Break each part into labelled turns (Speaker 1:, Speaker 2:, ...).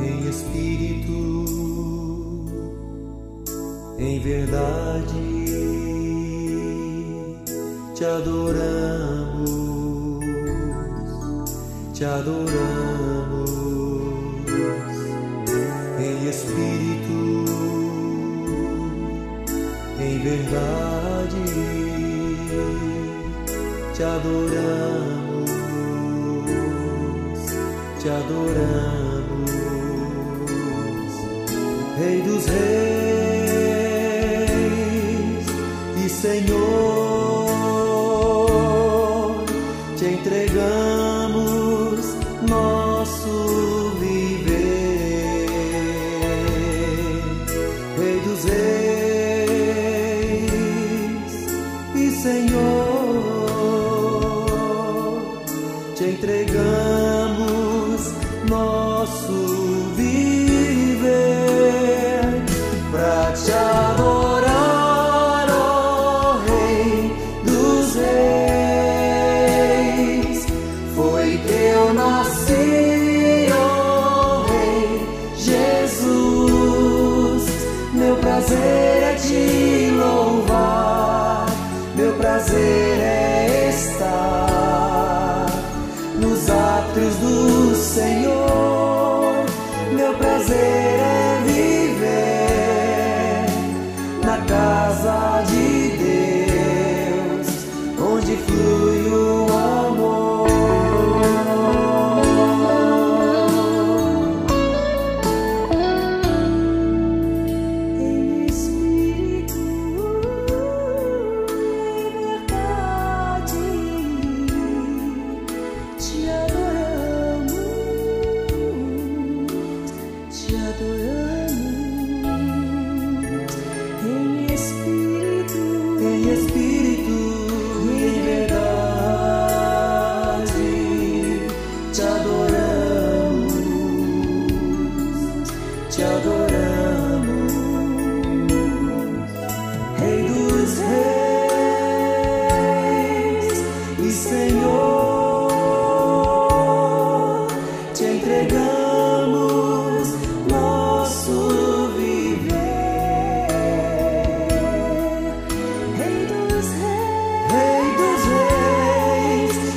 Speaker 1: em espírito, em verdade, te adoramos, te adoramos, em espírito, em verdade, te adoramos, te adoramos, Rei dos reis e Senhor, te entregamos nosso viver, Rei dos reis e Senhor, te entregamos nosso viver pra te adorar, ó Rei dos reis. Foi que eu nasci, ó Rei Jesus. Meu prazer é te louvar, meu prazer é estar nos átrios do Senhor. Meu prazer é viver na casa de Deus, onde flui o amor. Em espírito, em verdade, te adoramos, te adoramos. Em espírito, em verdade, te adoramos, te adoramos, Rei dos reis e Senhor, te entregamos nosso viver, Rei dos reis e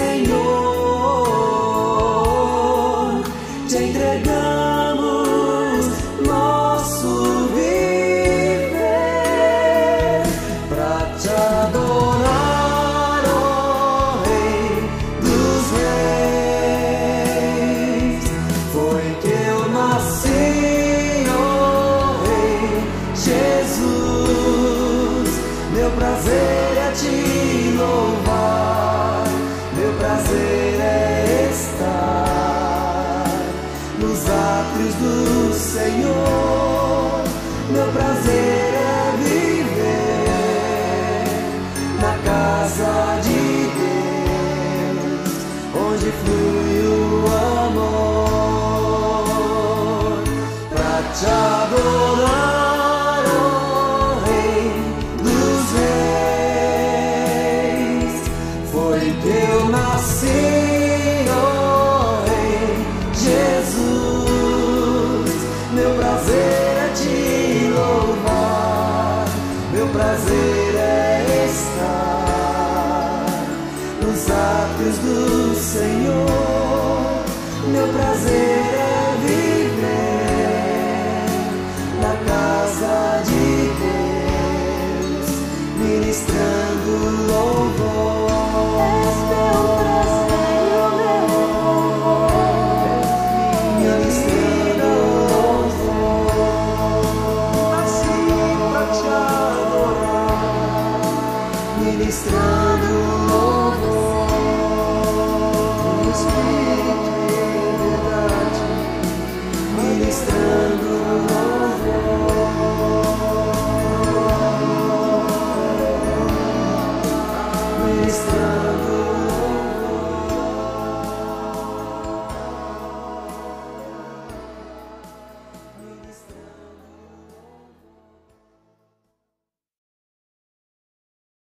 Speaker 1: Senhor, te entregamos nosso viver pra te adorar, ó Rei dos reis. Foi que eu nasci, ó Rei Jesus. Meu prazer é te louvar, meu prazer é estar nos átrios do Senhor. Meu prazer é viver na casa de Deus, onde flui o amor. Pra te adorar, ó Rei dos reis. Foi que eu nasci, ó Rei Jesus. Meu prazer é te louvar, meu prazer é estar nos átrios do Senhor. Meu prazer